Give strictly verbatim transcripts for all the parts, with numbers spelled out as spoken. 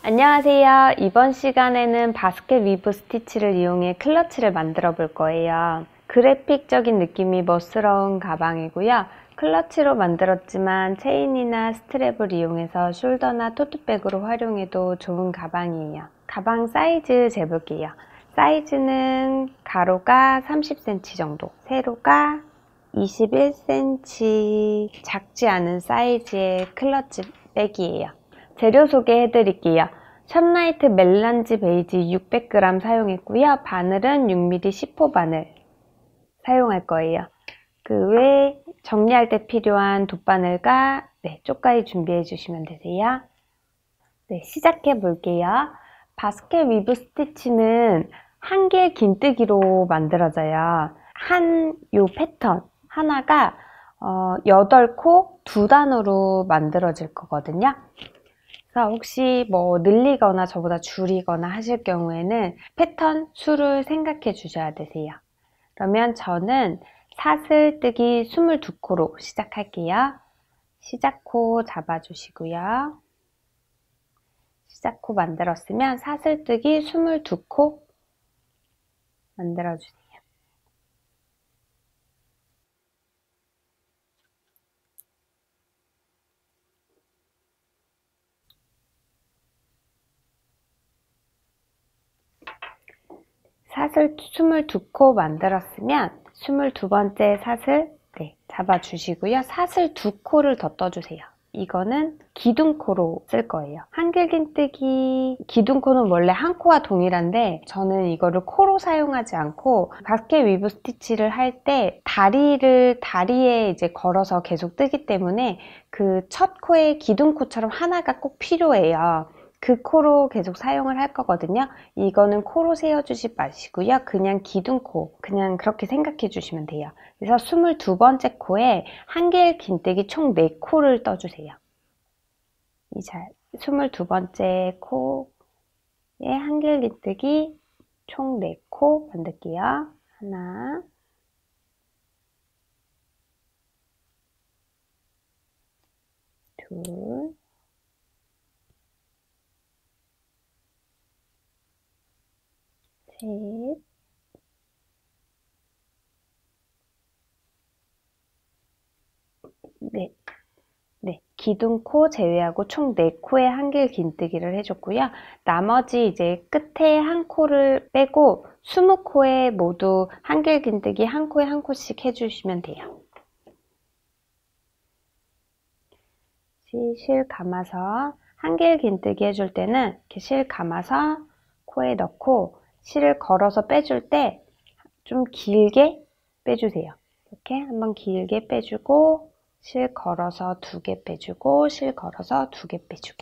안녕하세요. 이번 시간에는 바스켓 위브 스티치를 이용해 클러치를 만들어 볼 거예요. 그래픽적인 느낌이 멋스러운 가방이고요. 클러치로 만들었지만 체인이나 스트랩을 이용해서 숄더나 토트백으로 활용해도 좋은 가방이에요. 가방 사이즈 재볼게요. 사이즈는 가로가 삼십 센티미터 정도, 세로가 이십일 센티미터, 작지 않은 사이즈의 클러치 백이에요. 재료 소개해 드릴게요. 션라이트 멜란지 베이지 육백 그램 사용했고요. 바늘은 육 밀리미터 십 호 바늘 사용할 거예요. 그 외에 정리할 때 필요한 돗바늘과 네, 쪽가위 준비해 주시면 되세요. 네, 시작해 볼게요. 바스켓 위브 스티치는 한길 긴뜨기로 만들어져요. 한 요 패턴 하나가 어, 여덟 코 두 단으로 만들어질 거거든요. 그래서 혹시 뭐 늘리거나 저보다 줄이거나 하실 경우에는 패턴 수를 생각해 주셔야 되세요. 그러면 저는 사슬뜨기 이십이 코로 시작할게요. 시작코 잡아주시고요. 시작코 만들었으면 사슬뜨기 이십이 코 만들어주세요. 사슬 이십이 코 만들었으면 이십이 번째 사슬 네, 잡아주시고요. 사슬 두 코를 더 떠주세요. 이거는 기둥코로 쓸 거예요. 한길 긴뜨기 기둥코는 원래 한 코와 동일한데 저는 이거를 코로 사용하지 않고 바스켓 위브 스티치를 할 때 다리를 다리에 이제 걸어서 계속 뜨기 때문에 그 첫 코에 기둥코처럼 하나가 꼭 필요해요. 그 코로 계속 사용을 할 거거든요. 이거는 코로 세워주지 마시고요. 그냥 기둥코, 그냥 그렇게 생각해 주시면 돼요. 그래서 이십이 번째 코에 한길 긴뜨기 총 네 코를 떠주세요. 이 자, 이십이 번째 코에 한길 긴뜨기 총 네 코 만들게요. 하나, 둘, 셋, 넷. 네, 기둥코 제외하고 총 네 코의 한길 긴뜨기를 해줬고요. 나머지 이제 끝에 한 코를 빼고 이십 코에 모두 한길 긴뜨기 한 코에 한 코씩 해주시면 돼요. 실 감아서 한길 긴뜨기 해줄 때는 이렇게 실 감아서 코에 넣고 실을 걸어서 빼줄 때 좀 길게 빼주세요. 이렇게 한번 길게 빼주고 실 걸어서 두 개 빼주고 실 걸어서 두 개 빼주고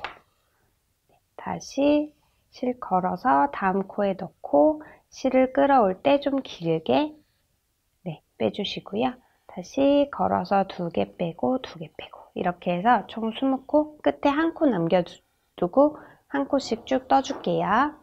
다시 실 걸어서 다음 코에 넣고 실을 끌어올 때 좀 길게 네, 빼주시고요. 다시 걸어서 두 개 빼고 두 개 빼고 이렇게 해서 총 이십 코 끝에 한 코 남겨두고 한 코씩 쭉 떠줄게요.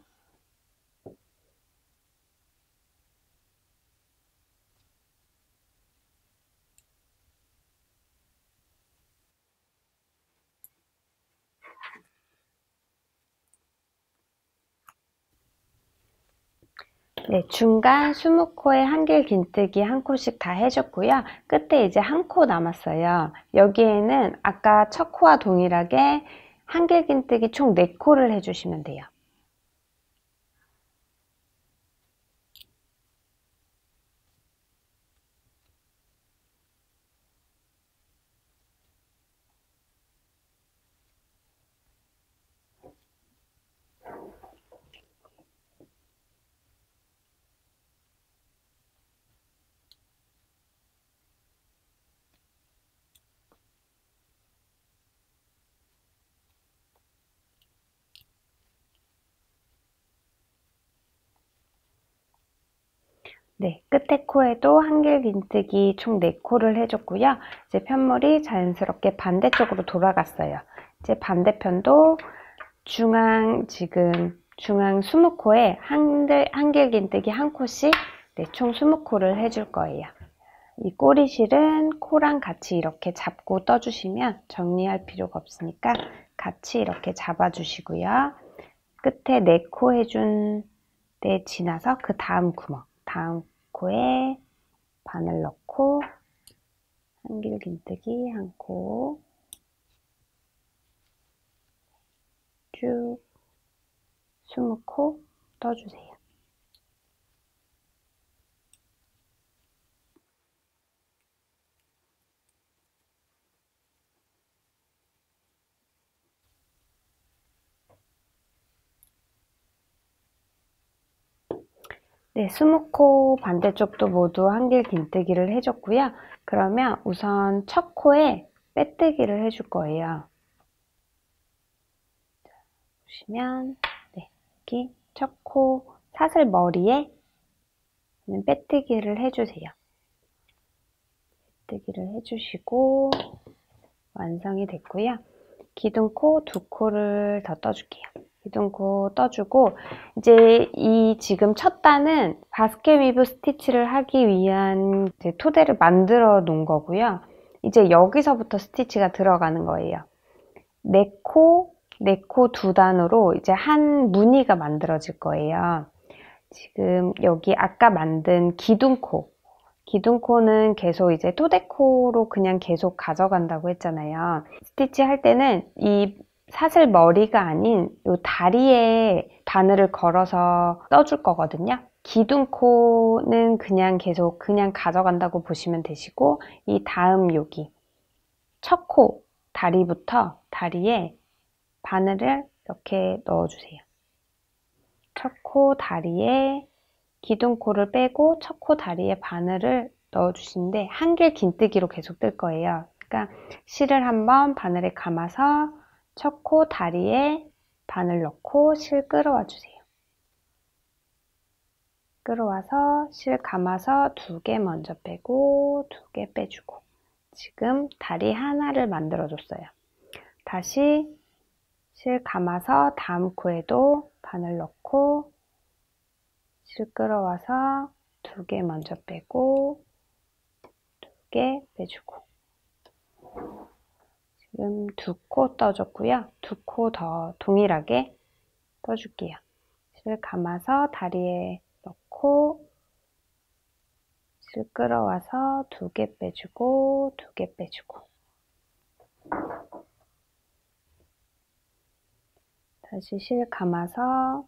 네, 중간 이십 코에 한길 긴뜨기 한 코씩 다 해줬고요. 끝에 이제 한 코 남았어요. 여기에는 아까 첫 코와 동일하게 한길 긴뜨기 총 네 코를 해주시면 돼요. 네, 끝에 코에도 한길 긴뜨기 총 네 코를 해줬고요. 이제 편물이 자연스럽게 반대쪽으로 돌아갔어요. 이제 반대편도 중앙 지금 중앙 이십 코에 한길, 한길 긴뜨기 한 코씩 네, 총 이십 코를 해줄 거예요. 이 꼬리실은 코랑 같이 이렇게 잡고 떠주시면 정리할 필요가 없으니까 같이 이렇게 잡아주시고요. 끝에 네 코 해준 데 지나서 그 다음 구멍, 다음 코에 바늘 넣고 한길긴뜨기 한 코 쭉 스무 코 떠주세요. 네, 스무 코 반대쪽도 모두 한길긴뜨기를 해줬고요. 그러면 우선 첫 코에 빼뜨기를 해줄 거예요. 보시면 네, 여기 첫 코 사슬 머리에 빼뜨기를 해주세요. 빼뜨기를 해주시고 완성이 됐고요. 기둥코 두 코를 더 떠줄게요. 기둥코 떠주고 이제 이 지금 첫 단은 바스켓 위브 스티치를 하기 위한 이제 토대를 만들어 놓은 거고요. 이제 여기서부터 스티치가 들어가는 거예요. 네 코, 네 코 두 단으로 이제 한 무늬가 만들어질 거예요. 지금 여기 아까 만든 기둥코, 기둥코는 계속 이제 토대코로 그냥 계속 가져간다고 했잖아요. 스티치 할 때는 이 사슬 머리가 아닌 이 다리에 바늘을 걸어서 떠줄 거거든요. 기둥코는 그냥 계속 그냥 가져간다고 보시면 되시고, 이 다음 여기 첫 코 다리부터 다리에 바늘을 이렇게 넣어주세요. 첫 코 다리에 기둥코를 빼고 첫 코 다리에 바늘을 넣어주시는데 한길긴뜨기로 계속 뜰 거예요. 그러니까 실을 한번 바늘에 감아서 첫 코 다리에 바늘 넣고 실 끌어와 주세요. 끌어와서 실 감아서 두 개 먼저 빼고 두 개 빼주고 지금 다리 하나를 만들어 줬어요. 다시 실 감아서 다음 코에도 바늘 넣고 실 끌어와서 두 개 먼저 빼고 두 개 빼주고 지금 두 코 떠줬고요. 두 코 더 동일하게 떠줄게요. 실 감아서 다리에 넣고 실 끌어와서 두 개 빼주고 두 개 빼주고 다시 실 감아서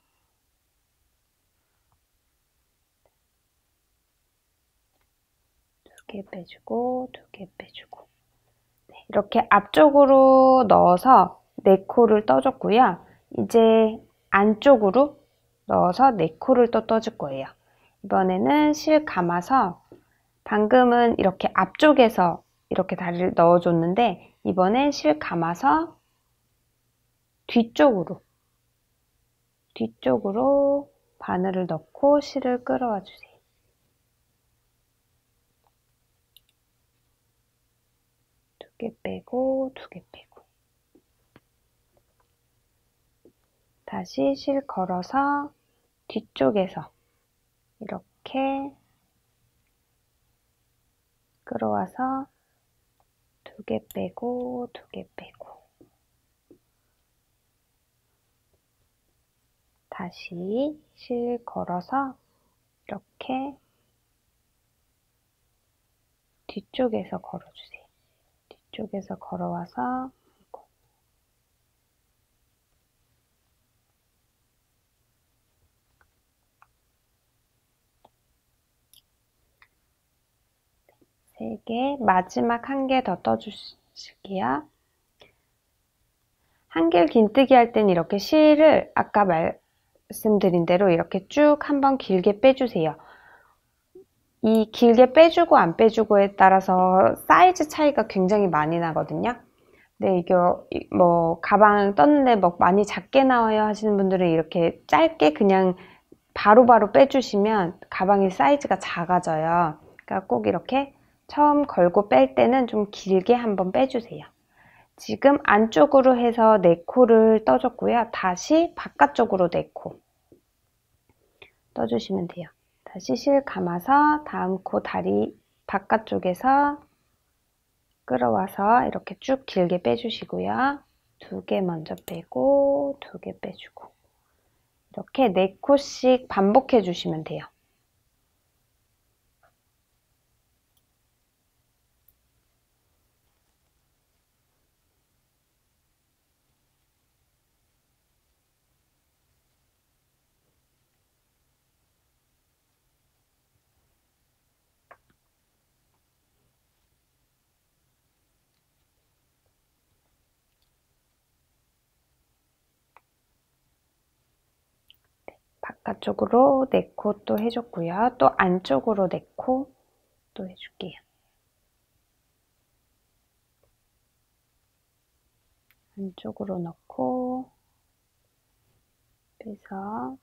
두 개 빼주고 두 개 빼주고 네, 이렇게 앞쪽으로 넣어서 네 코를 떠줬고요. 이제 안쪽으로 넣어서 네 코를 또 떠줄 거예요. 이번에는 실 감아서 방금은 이렇게 앞쪽에서 이렇게 다리를 넣어줬는데 이번엔 실 감아서 뒤쪽으로 뒤쪽으로 바늘을 넣고 실을 끌어와 주세요. 두 개 빼고 두 개 빼고 다시 실 걸어서 뒤쪽에서 이렇게 끌어와서 두 개 빼고 두 개 빼고 다시 실 걸어서 이렇게 뒤쪽에서 걸어주세요. 뒤쪽에서 걸어와서 세 개, 마지막 한 개 더 떠주실게요. 한길긴뜨기 할 땐 이렇게 실을 아까 말씀드린 대로 이렇게 쭉 한번 길게 빼주세요. 이 길게 빼주고 안 빼주고에 따라서 사이즈 차이가 굉장히 많이 나거든요. 근데 이게 뭐 가방 떴는데 뭐 많이 작게 나와요 하시는 분들은 이렇게 짧게 그냥 바로바로 바로 빼주시면 가방의 사이즈가 작아져요. 그러니까 꼭 이렇게 처음 걸고 뺄 때는 좀 길게 한번 빼주세요. 지금 안쪽으로 해서 네 코를 떠줬고요. 다시 바깥쪽으로 네 코 떠주시면 돼요. 다시 실 감아서 다음 코 다리 바깥쪽에서 끌어와서 이렇게 쭉 길게 빼주시고요. 두 개 먼저 빼고 두 개 빼주고 이렇게 네 코씩 반복해 주시면 돼요. 바깥쪽으로 네 코 또 해줬고요. 또 안쪽으로 네 코 또 해줄게요. 안쪽으로 넣고 빼서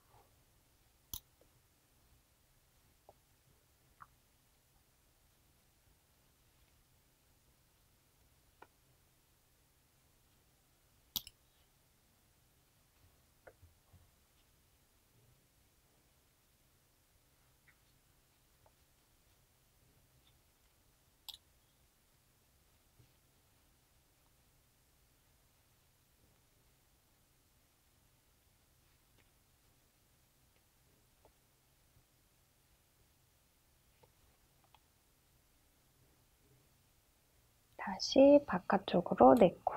다시 바깥쪽으로 네 코.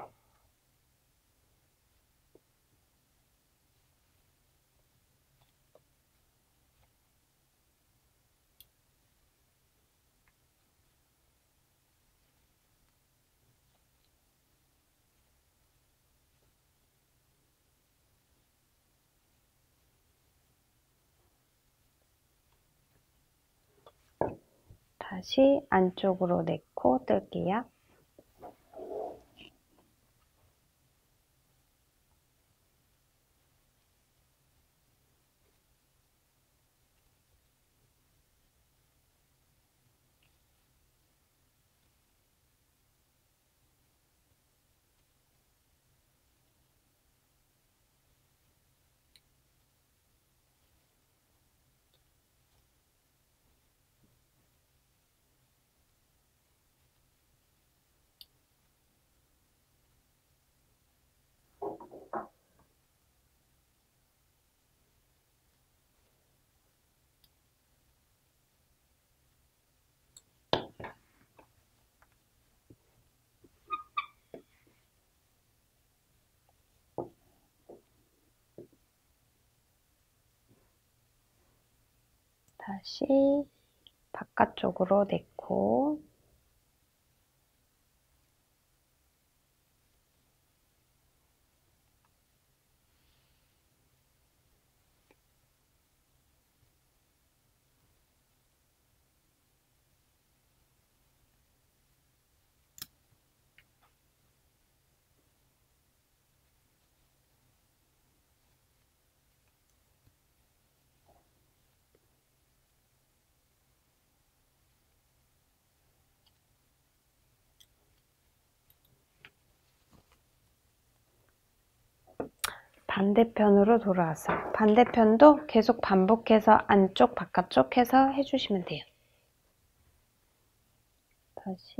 다시 안쪽으로 네 코 뜰게요. 다시 바깥쪽으로 네 코. 반대편으로 돌아와서 반대편도 계속 반복해서 안쪽 바깥쪽 해서 해주시면 돼요. 다시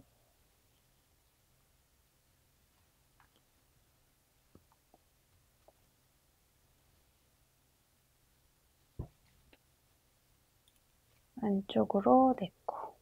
안쪽으로 네 코.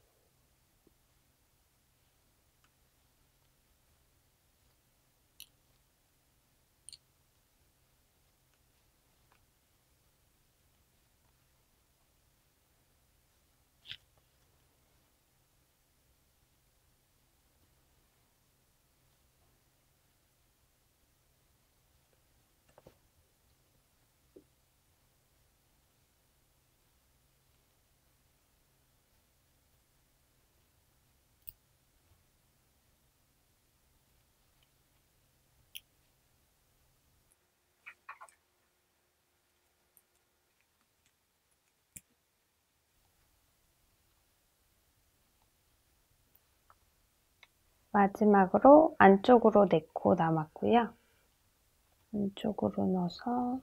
마지막으로 안쪽으로 네 코 남았고요. 안쪽으로 넣어서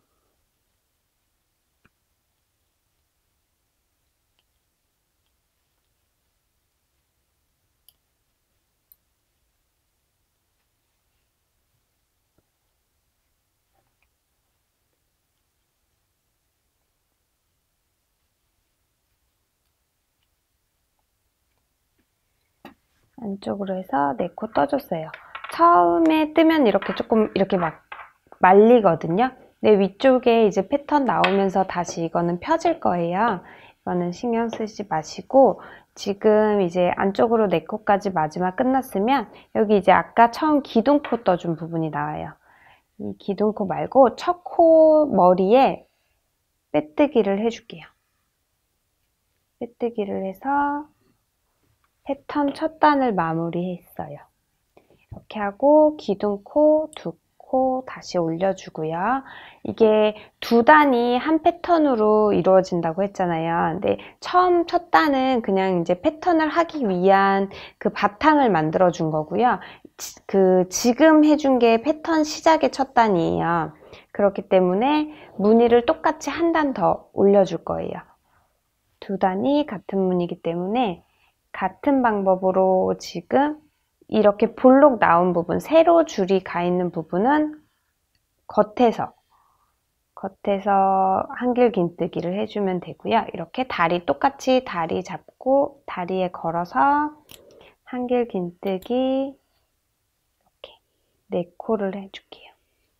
안쪽으로 해서 네 코 떠줬어요. 처음에 뜨면 이렇게 조금 이렇게 막 말리거든요. 네, 위쪽에 이제 패턴 나오면서 다시 이거는 펴질 거예요. 이거는 신경 쓰지 마시고 지금 이제 안쪽으로 네 코까지 마지막 끝났으면 여기 이제 아까 처음 기둥코 떠준 부분이 나와요. 이 기둥코 말고 첫 코 머리에 빼뜨기를 해줄게요. 빼뜨기를 해서 패턴 첫 단을 마무리했어요. 이렇게 하고 기둥코 두 코 다시 올려주고요. 이게 두 단이 한 패턴으로 이루어진다고 했잖아요. 근데 처음 첫 단은 그냥 이제 패턴을 하기 위한 그 바탕을 만들어 준 거고요. 그 지금 해준 게 패턴 시작의 첫 단이에요. 그렇기 때문에 무늬를 똑같이 한 단 더 올려줄 거예요. 두 단이 같은 무늬이기 때문에 같은 방법으로 지금 이렇게 볼록 나온 부분, 세로 줄이 가 있는 부분은 겉에서 겉에서 한길 긴뜨기를 해주면 되고요. 이렇게 다리 똑같이 다리 잡고 다리에 걸어서 한길 긴뜨기 이렇게 네 코를 해줄게요.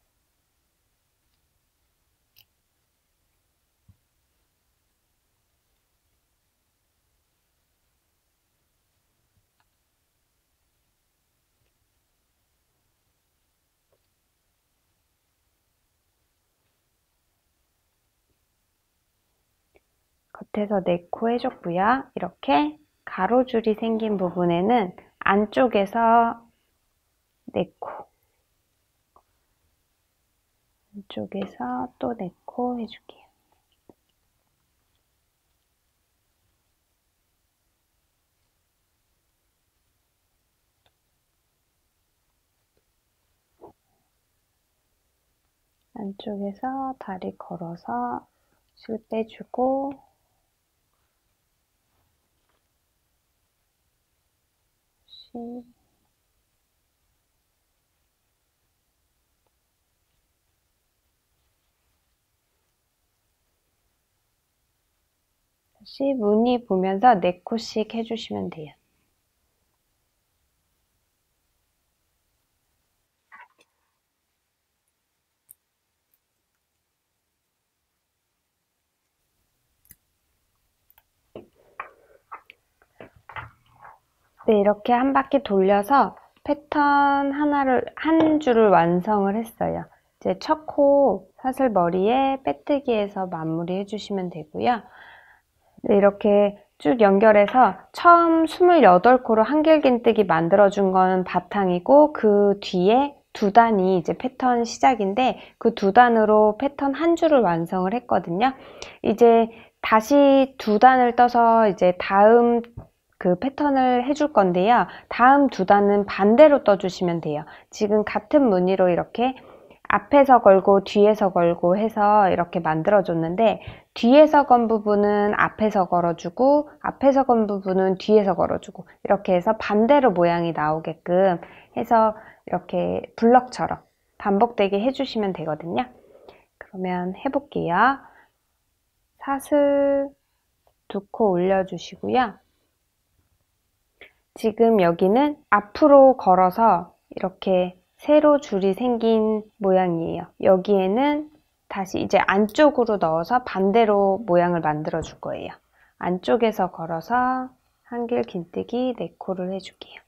겉에서 네 코 해줬고요. 이렇게 가로줄이 생긴 부분에는 안쪽에서 네 코 안쪽에서 또 네 코 해줄게요. 안쪽에서 다리 걸어서 실 빼주고 실 다시 무늬 보면서 네 코씩 해주시면 돼요. 네, 이렇게 한 바퀴 돌려서 패턴 하나를, 한 줄을 완성을 했어요. 이제 첫 코 사슬머리에 빼뜨기해서 마무리 해주시면 되고요. 네, 이렇게 쭉 연결해서 처음 스물여덟 코로 한길긴뜨기 만들어준 건 바탕이고 그 뒤에 두 단이 이제 패턴 시작인데 그 두 단으로 패턴 한 줄을 완성을 했거든요. 이제 다시 두 단을 떠서 이제 다음 그 패턴을 해줄 건데요. 다음 두 단은 반대로 떠주시면 돼요. 지금 같은 무늬로 이렇게 앞에서 걸고 뒤에서 걸고 해서 이렇게 만들어줬는데 뒤에서 건 부분은 앞에서 걸어주고 앞에서 건 부분은 뒤에서 걸어주고 이렇게 해서 반대로 모양이 나오게끔 해서 이렇게 블럭처럼 반복되게 해주시면 되거든요. 그러면 해볼게요. 사슬 두 코 올려주시고요. 지금 여기는 앞으로 걸어서 이렇게 세로 줄이 생긴 모양이에요. 여기에는 다시 이제 안쪽으로 넣어서 반대로 모양을 만들어 줄 거예요. 안쪽에서 걸어서 한길 긴뜨기 네 코를 해줄게요.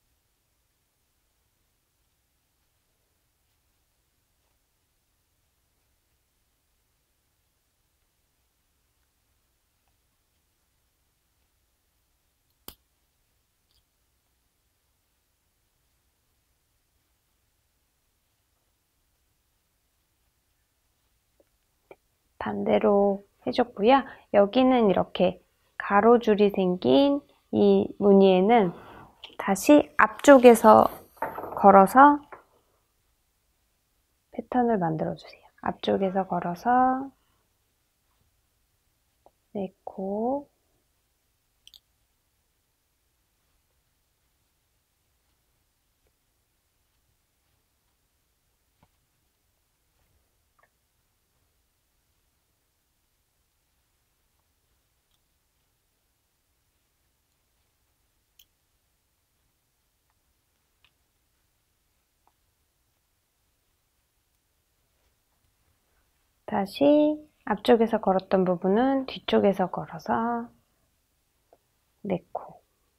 반대로 해줬고요. 여기는 이렇게 가로줄이 생긴 이 무늬에는 다시 앞쪽에서 걸어서 패턴을 만들어 주세요. 앞쪽에서 걸어서 네 코 다시 앞쪽에서 걸었던 부분은 뒤쪽에서 걸어서 네 코.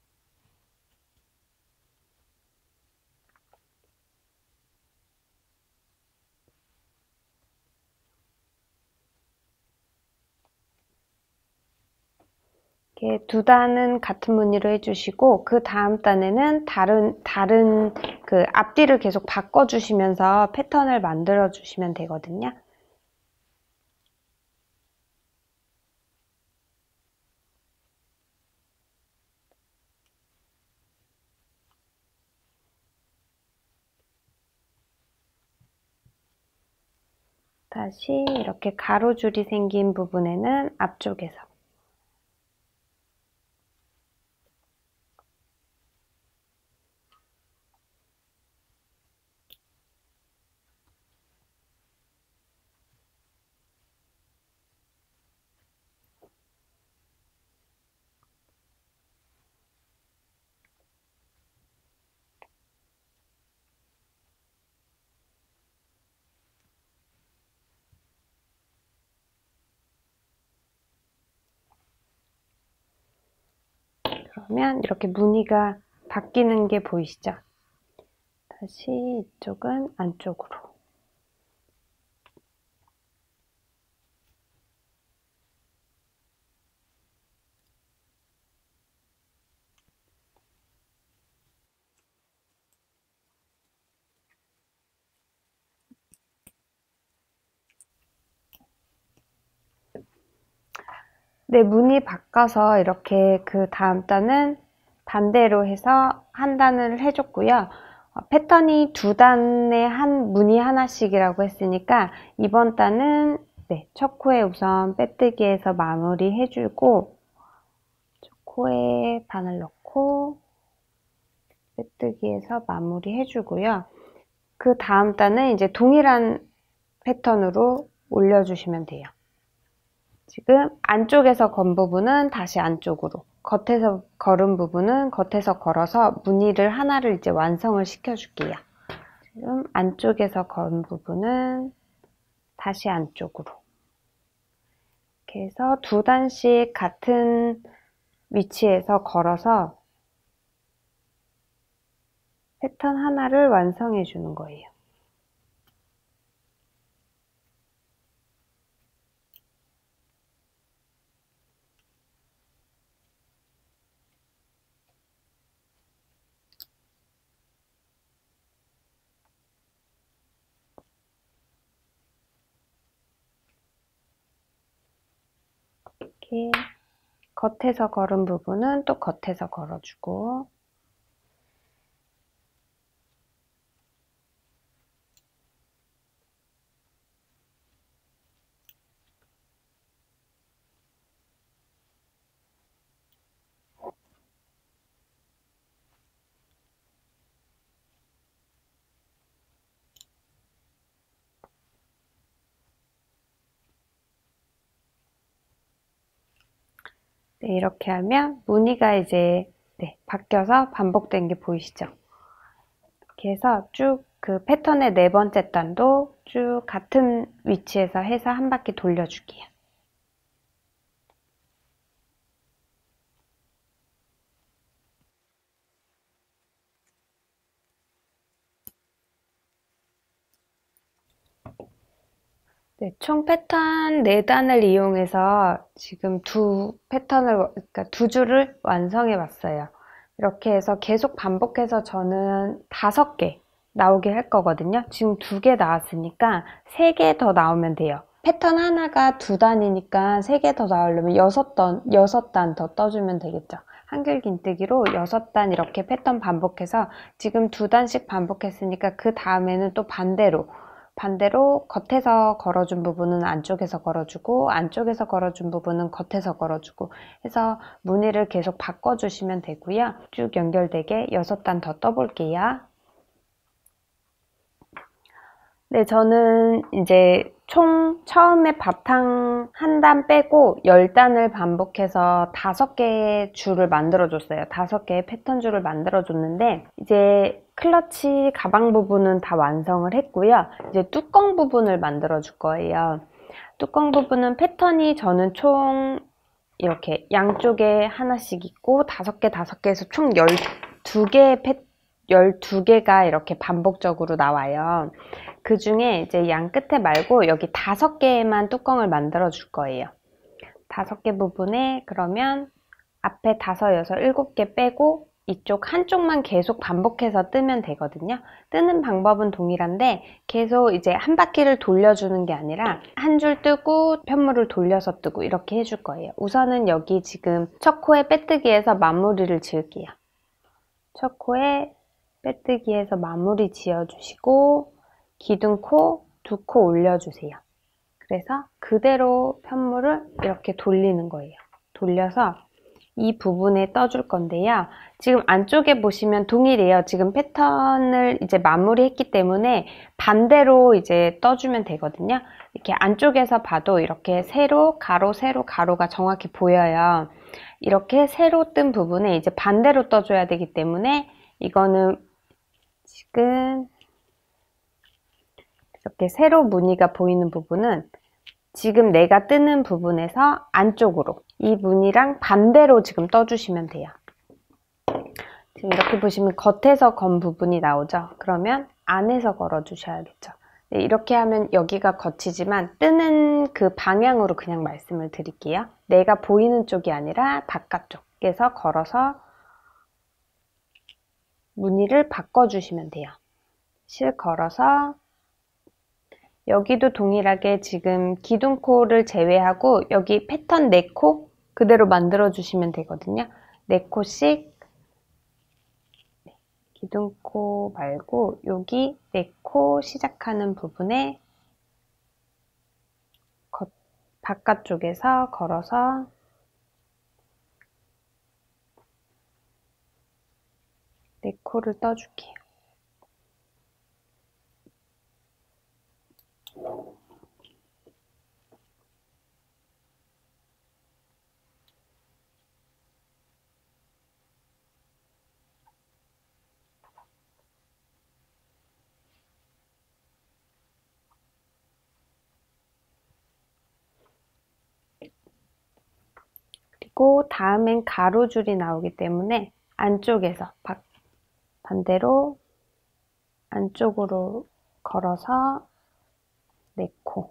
이렇게 두 단은 같은 무늬로 해주시고 그 다음 단에는 다른 다른 그 앞뒤를 계속 바꿔주시면서 패턴을 만들어 주시면 되거든요. 다시 이렇게 가로줄이 생긴 부분에는 앞쪽에서 그러면 이렇게 무늬가 바뀌는 게 보이시죠? 다시 이쪽은 안쪽으로. 네, 무늬 바꿔서 이렇게 그 다음 단은 반대로 해서 한 단을 해줬고요. 어, 패턴이 두 단에 한 무늬 하나씩이라고 했으니까 이번 단은 네, 첫 코에 우선 빼뜨기해서 마무리 해주고 첫 코에 바늘 넣고 빼뜨기해서 마무리 해주고요. 그 다음 단은 이제 동일한 패턴으로 올려주시면 돼요. 지금 안쪽에서 건 부분은 다시 안쪽으로, 겉에서 걸은 부분은 겉에서 걸어서 무늬를 하나를 이제 완성을 시켜줄게요. 지금 안쪽에서 건 부분은 다시 안쪽으로. 이렇게 해서 두 단씩 같은 위치에서 걸어서 패턴 하나를 완성해 주는 거예요. 이렇게 겉에서 걸은 부분은 또 겉에서 걸어주고 네, 이렇게 하면 무늬가 이제 네, 바뀌어서 반복된 게 보이시죠? 이렇게 해서 쭉 그 패턴의 네 번째 단도 쭉 같은 위치에서 해서 한 바퀴 돌려줄게요. 네, 총 패턴 네 단을 이용해서 지금 두 패턴을, 그러니까 두 줄을 완성해 봤어요. 이렇게 해서 계속 반복해서 저는 다섯 개 나오게 할 거거든요. 지금 두 개 나왔으니까 세 개 더 나오면 돼요. 패턴 하나가 두 단이니까 세 개 더 나오려면 여섯 단, 여섯 단 더 떠주면 되겠죠. 한글 긴뜨기로 여섯 단 이렇게 패턴 반복해서 지금 두 단씩 반복했으니까 그 다음에는 또 반대로 반대로 겉에서 걸어준 부분은 안쪽에서 걸어주고 안쪽에서 걸어준 부분은 겉에서 걸어주고 해서 무늬를 계속 바꿔주시면 되고요. 쭉 연결되게 여섯 단 더 떠볼게요. 네, 저는 이제 총 처음에 바탕 한 단 빼고 열 단을 반복해서 다섯 개의 줄을 만들어줬어요. 다섯 개의 패턴 줄을 만들어줬는데 이제 클러치 가방 부분은 다 완성을 했고요. 이제 뚜껑 부분을 만들어줄 거예요. 뚜껑 부분은 패턴이 저는 총 이렇게 양쪽에 하나씩 있고 다섯 개 다섯 개에서 총 열두 개, 열두 개가 이렇게 반복적으로 나와요. 그 중에 이제 양 끝에 말고 여기 다섯 개에만 뚜껑을 만들어 줄 거예요. 다섯 개 부분에 그러면 앞에 다섯, 여섯, 일곱 개 빼고 이쪽 한쪽만 계속 반복해서 뜨면 되거든요. 뜨는 방법은 동일한데 계속 이제 한 바퀴를 돌려주는 게 아니라 한 줄 뜨고 편물을 돌려서 뜨고 이렇게 해줄 거예요. 우선은 여기 지금 첫 코에 빼뜨기에서 마무리를 지을게요. 첫 코에 빼뜨기에서 마무리 지어주시고 기둥코 두 코 올려주세요. 그래서 그대로 편물을 이렇게 돌리는 거예요. 돌려서 이 부분에 떠줄 건데요. 지금 안쪽에 보시면 동일해요. 지금 패턴을 이제 마무리했기 때문에 반대로 이제 떠주면 되거든요. 이렇게 안쪽에서 봐도 이렇게 세로, 가로, 세로, 가로가 정확히 보여요. 이렇게 세로 뜬 부분에 이제 반대로 떠줘야 되기 때문에 이거는 지금 이렇게 세로 무늬가 보이는 부분은 지금 내가 뜨는 부분에서 안쪽으로 이 무늬랑 반대로 지금 떠주시면 돼요. 지금 이렇게 보시면 겉에서 건 부분이 나오죠. 그러면 안에서 걸어 주셔야겠죠. 네, 이렇게 하면 여기가 겉이지만 뜨는 그 방향으로 그냥 말씀을 드릴게요. 내가 보이는 쪽이 아니라 바깥쪽에서 걸어서 무늬를 바꿔주시면 돼요. 실 걸어서 여기도 동일하게 지금 기둥코를 제외하고 여기 패턴 네 코 그대로 만들어 주시면 되거든요. 네 코씩 기둥코 말고 여기 네 코 시작하는 부분에 겉, 바깥쪽에서 걸어서 네 코를 떠줄게요. 그리고 다음엔 가로줄이 나오기 때문에 안쪽에서 바, 반대로 안쪽으로 걸어서 네 코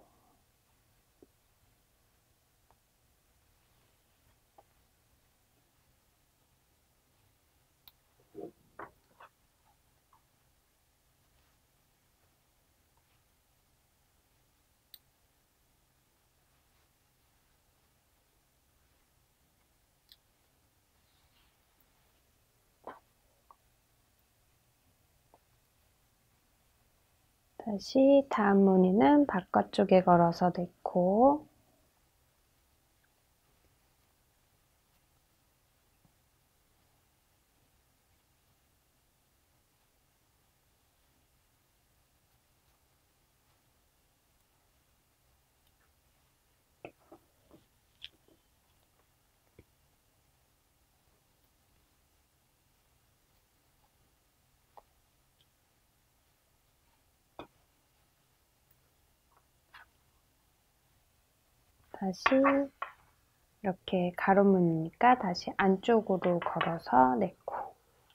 다시 다음 무늬는 바깥쪽에 걸어서 네 코 다시 이렇게 가로무늬니까 다시 안쪽으로 걸어서 네 코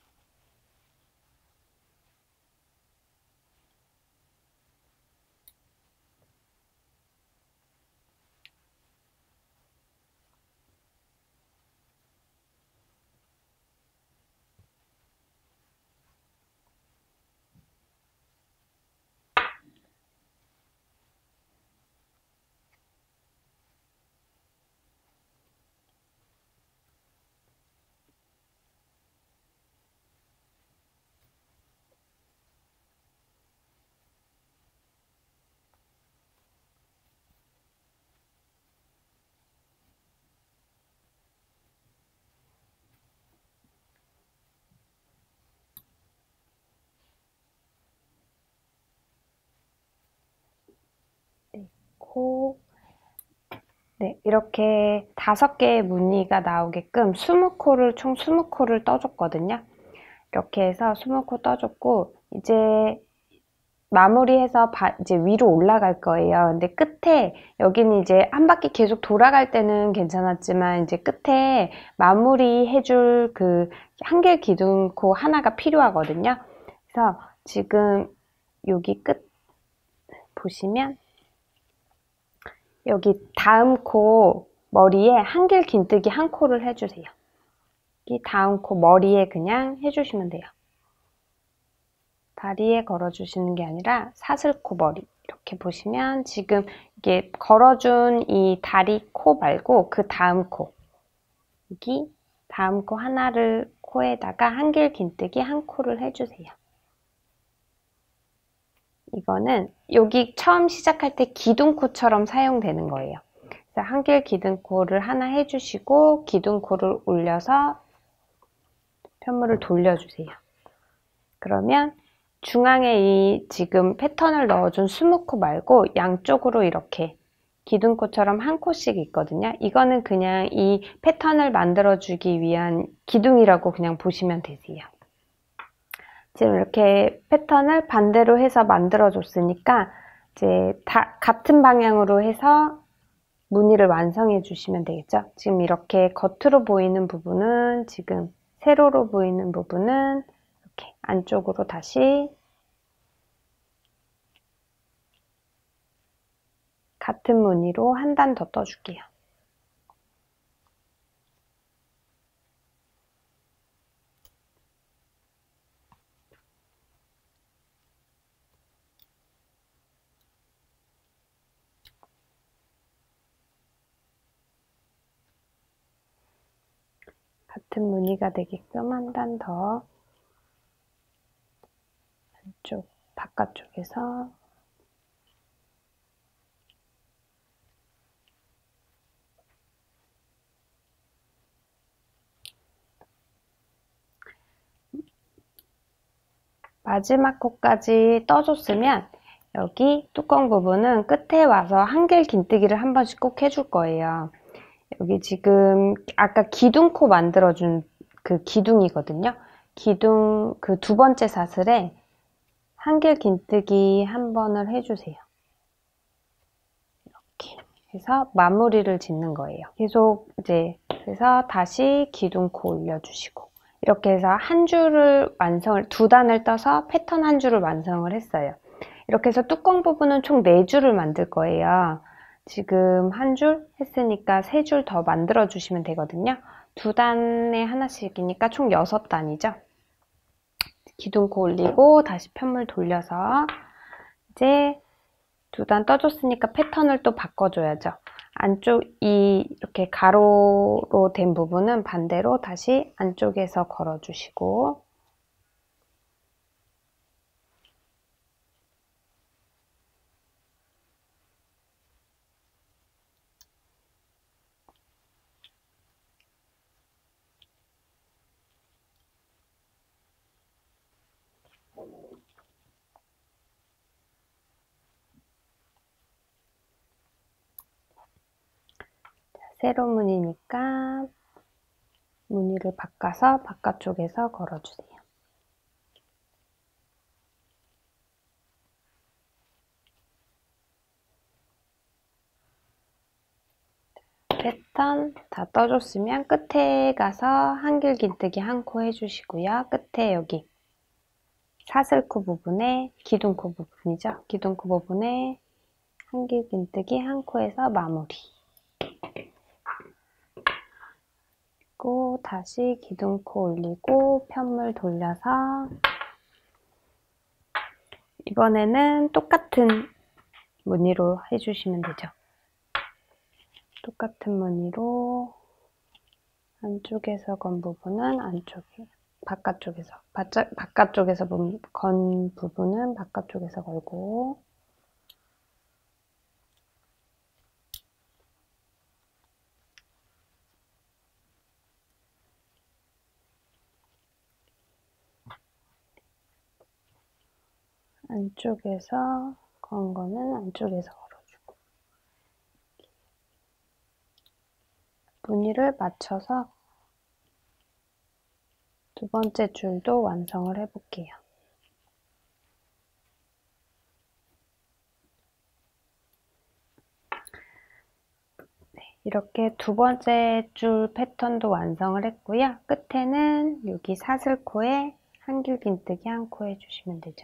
코 네, 이렇게 다섯 개의 무늬가 나오게끔 스무 코를 총 스무 코를 떠줬거든요. 이렇게 해서 스무 코 떠줬고 이제 마무리해서 바, 이제 위로 올라갈 거예요. 근데 끝에 여기는 이제 한 바퀴 계속 돌아갈 때는 괜찮았지만 이제 끝에 마무리 해줄 그 한길 기둥코 하나가 필요하거든요. 그래서 지금 여기 끝 보시면 여기 다음 코 머리에 한길 긴뜨기 한 코를 해주세요. 이 다음 코 머리에 그냥 해주시면 돼요. 다리에 걸어주시는 게 아니라 사슬코 머리. 이렇게 보시면 지금 이게 걸어준 이 다리 코 말고 그 다음 코. 여기 다음 코 하나를 코에다가 한길 긴뜨기 한 코를 해주세요. 이거는 여기 처음 시작할 때 기둥코처럼 사용되는 거예요. 그래서 한길 기둥코를 하나 해주시고 기둥코를 올려서 편물을 돌려주세요. 그러면 중앙에 이 지금 패턴을 넣어준 스무코 말고 양쪽으로 이렇게 기둥코처럼 한 코씩 있거든요. 이거는 그냥 이 패턴을 만들어주기 위한 기둥이라고 그냥 보시면 되세요. 지금 이렇게 패턴을 반대로 해서 만들어줬으니까 이제 다 같은 방향으로 해서 무늬를 완성해 주시면 되겠죠. 지금 이렇게 겉으로 보이는 부분은 지금 세로로 보이는 부분은 이렇게 안쪽으로 다시 같은 무늬로 한 단 더 떠줄게요. 같은 무늬가 되게끔 한 단 더 안쪽 바깥쪽에서 마지막 코까지 떠줬으면 여기 뚜껑 부분은 끝에 와서 한길 긴뜨기를 한 번씩 꼭 해줄 거예요. 여기 지금 아까 기둥코 만들어준 그 기둥이거든요. 기둥 그 두 번째 사슬에 한길 긴뜨기 한 번을 해주세요. 이렇게 해서 마무리를 짓는 거예요. 계속 이제 그래서 다시 기둥코 올려주시고 이렇게 해서 한 줄을 완성을 두 단을 떠서 패턴 한 줄을 완성을 했어요. 이렇게 해서 뚜껑 부분은 총 네 줄을 만들 거예요. 지금 한 줄 했으니까 세 줄 더 만들어 주시면 되거든요. 두 단에 하나씩이니까 총 여섯 단이죠. 기둥코 올리고 다시 편물 돌려서 이제 두 단 떠줬으니까 패턴을 또 바꿔줘야죠. 안쪽 이 이렇게 가로로 된 부분은 반대로 다시 안쪽에서 걸어주시고 세로 무늬니까 무늬를 바꿔서 바깥쪽에서 걸어주세요. 패턴 다 떠줬으면 끝에 가서 한길 긴뜨기 한 코 해주시고요. 끝에 여기 사슬코 부분에 기둥코 부분이죠. 기둥코 부분에 한길 긴뜨기 한 코에서 마무리. 그리고 다시 기둥코 올리고 편물 돌려서 이번에는 똑같은 무늬로 해주시면 되죠. 똑같은 무늬로 안쪽에서 건 부분은 안쪽에, 바깥쪽에서, 바짝, 바깥쪽에서 건 부분은 바깥쪽에서 걸고 안쪽에서 건 거는 안쪽에서 걸어주고 무늬를 맞춰서 두 번째 줄도 완성을 해볼게요. 이렇게 두 번째 줄 패턴도 완성을 했고요. 끝에는 여기 사슬코에 한길긴뜨기 한 코 해주시면 되죠.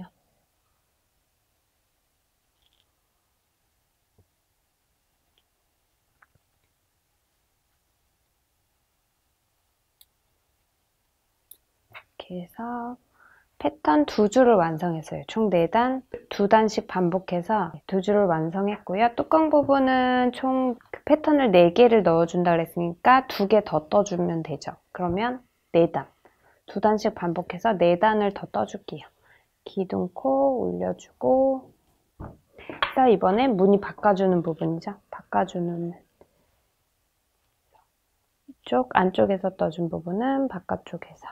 이렇게 해서 패턴 두 줄을 완성했어요. 총 네 단, 두 단씩 반복해서 두 줄을 완성했고요. 뚜껑 부분은 총 패턴을 네 개를 넣어준다 그랬으니까 두 개 더 떠주면 되죠. 그러면 네 단. 두 단씩 반복해서 네 단을 더 떠줄게요. 기둥코 올려주고, 자, 이번엔 무늬 바꿔주는 부분이죠. 바꿔주는 쪽, 안쪽에서 떠준 부분은 바깥쪽에서.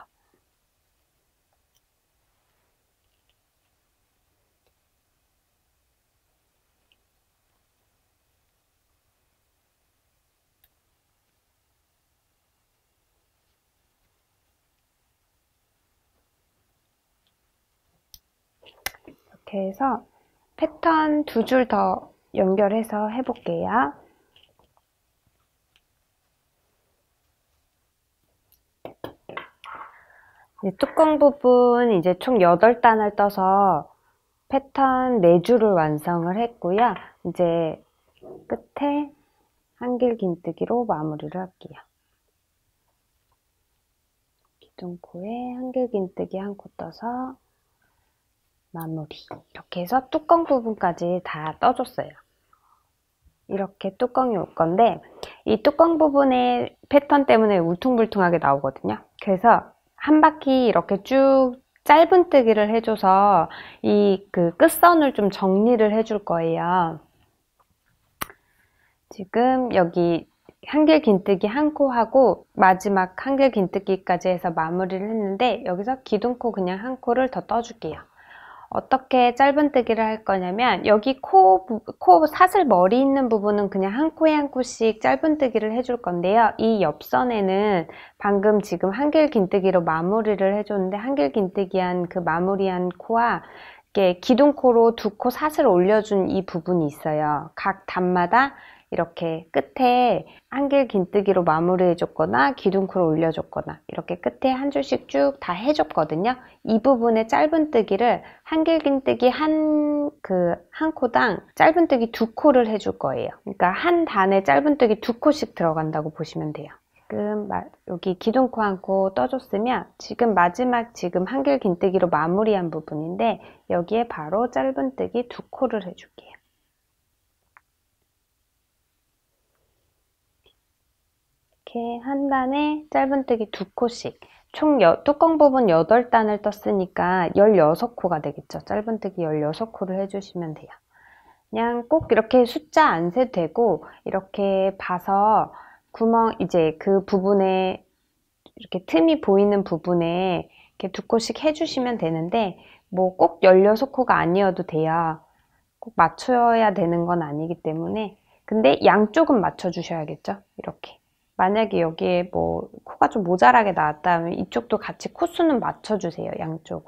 이렇게 해서 패턴 두 줄 더 연결해서 해볼게요. 뚜껑 부분 이제 총 여덟 단을 떠서 패턴 네 줄을 완성을 했고요. 이제 끝에 한길긴뜨기로 마무리를 할게요. 기둥코에 한길긴뜨기 한 코 떠서 마무리. 이렇게 해서 뚜껑 부분까지 다 떠줬어요. 이렇게 뚜껑이 올 건데 이 뚜껑 부분의 패턴 때문에 울퉁불퉁하게 나오거든요. 그래서 한 바퀴 이렇게 쭉 짧은뜨기를 해줘서 이 그 끝선을 좀 정리를 해줄 거예요. 지금 여기 한길긴뜨기 한 코 하고 마지막 한길긴뜨기까지 해서 마무리를 했는데 여기서 기둥코 그냥 한 코를 더 떠줄게요. 어떻게 짧은뜨기를 할 거냐면 여기 코, 코 사슬 머리 있는 부분은 그냥 한 코에 한 코씩 짧은뜨기를 해줄 건데요. 이 옆선에는 방금 지금 한길긴뜨기로 마무리를 해줬는데 한길긴뜨기한 그 마무리한 코와 이렇게 기둥코로 두 코 사슬 올려준 이 부분이 있어요. 각 단마다 이렇게 끝에 한길긴뜨기로 마무리해줬거나 기둥코를 올려줬거나 이렇게 끝에 한 줄씩 쭉 다 해줬거든요. 이 부분의 짧은뜨기를 한길긴뜨기 한, 그, 한 코당 짧은뜨기 두 코를 해줄 거예요. 그러니까 한 단에 짧은뜨기 두 코씩 들어간다고 보시면 돼요. 지금 여기 기둥코 한 코 떠줬으면 지금 마지막 지금 한길긴뜨기로 마무리한 부분인데 여기에 바로 짧은뜨기 두 코를 해줄게요. 이렇게 한 단에 짧은뜨기 두 코씩 총 여, 뚜껑 부분 여덟 단을 떴으니까 열여섯 코가 되겠죠. 짧은뜨기 열여섯 코를 해주시면 돼요. 그냥 꼭 이렇게 숫자 안 세도 되고 이렇게 봐서 구멍 이제 그 부분에 이렇게 틈이 보이는 부분에 이렇게 두 코씩 해주시면 되는데 뭐 꼭 열여섯 코가 아니어도 돼요. 꼭 맞춰야 되는 건 아니기 때문에 근데 양쪽은 맞춰주셔야겠죠. 이렇게. 만약에 여기에 뭐 코가 좀 모자라게 나왔다면 이쪽도 같이 코수는 맞춰주세요. 양쪽은.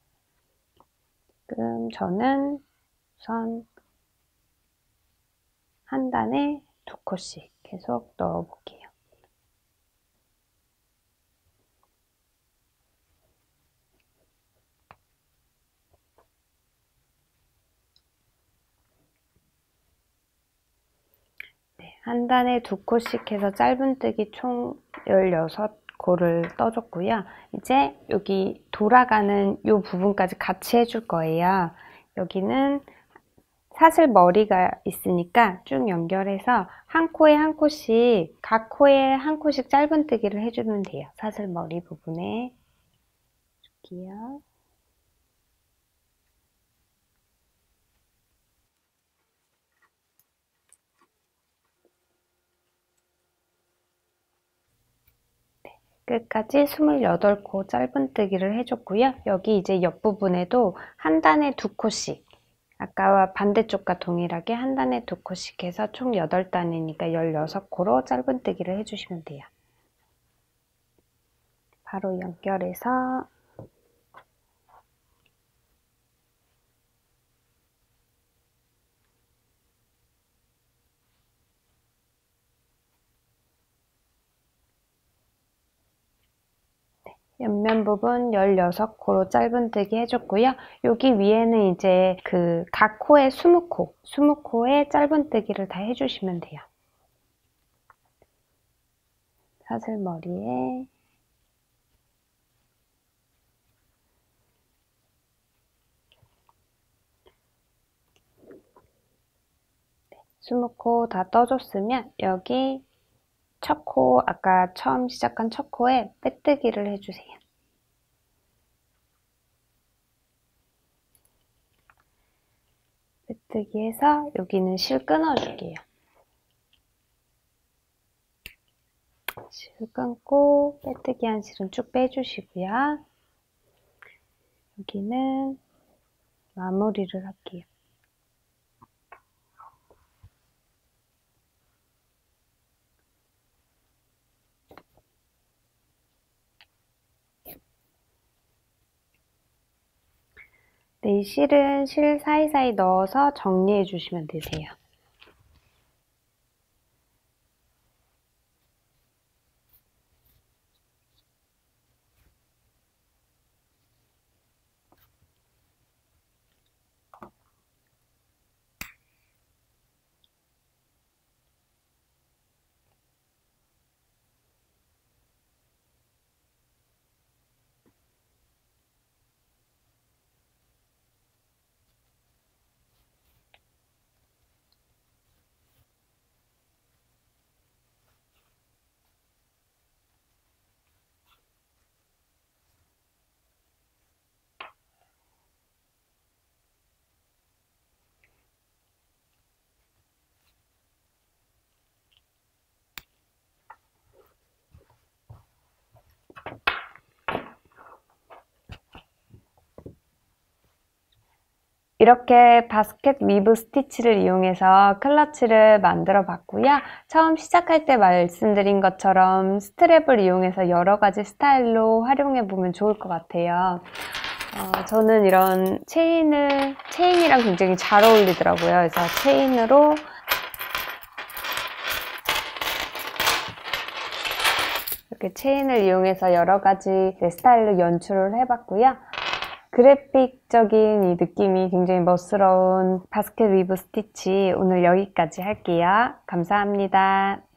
지금 저는 우선 한 단에 두 코씩 계속 넣어볼게요. 네, 한 단에 두 코씩 해서 짧은뜨기 총 열여섯 코를 떠줬고요. 이제 여기 돌아가는 이 부분까지 같이 해줄 거예요. 여기는 사슬 머리가 있으니까 쭉 연결해서 한 코에 한 코씩 각 코에 한 코씩 짧은뜨기를 해주면 돼요. 사슬 머리 부분에 줄게요. 끝까지 스물여덟 코 짧은뜨기를 해줬고요. 여기 이제 옆부분에도 한 단에 두 코씩 아까와 반대쪽과 동일하게 한 단에 두 코씩 해서 총 여덟 단이니까 열여섯 코로 짧은뜨기를 해주시면 돼요. 바로 연결해서 옆면 부분 열여섯 코로 짧은뜨기 해줬고요. 여기 위에는 이제 그 각 코에 이십 코, 이십 코에 짧은뜨기를 다 해주시면 돼요. 사슬머리에 이십 코 다 떠줬으면 여기 첫 코, 아까 처음 시작한 첫 코에 빼뜨기를 해주세요. 빼뜨기 해서 여기는 실 끊어줄게요. 실 끊고 빼뜨기 한 실은 쭉 빼주시고요. 여기는 마무리를 할게요. 네, 실은 실 사이사이 넣어서 정리해 주시면 되세요. 이렇게 바스켓 위브 스티치를 이용해서 클러치를 만들어 봤고요. 처음 시작할 때 말씀드린 것처럼 스트랩을 이용해서 여러 가지 스타일로 활용해 보면 좋을 것 같아요. 어, 저는 이런 체인을, 체인이랑 굉장히 잘 어울리더라고요. 그래서 체인으로 이렇게 체인을 이용해서 여러 가지 스타일로 연출을 해봤고요. 그래픽적인 이 느낌이 굉장히 멋스러운 바스켓 위브 스티치 오늘 여기까지 할게요. 감사합니다.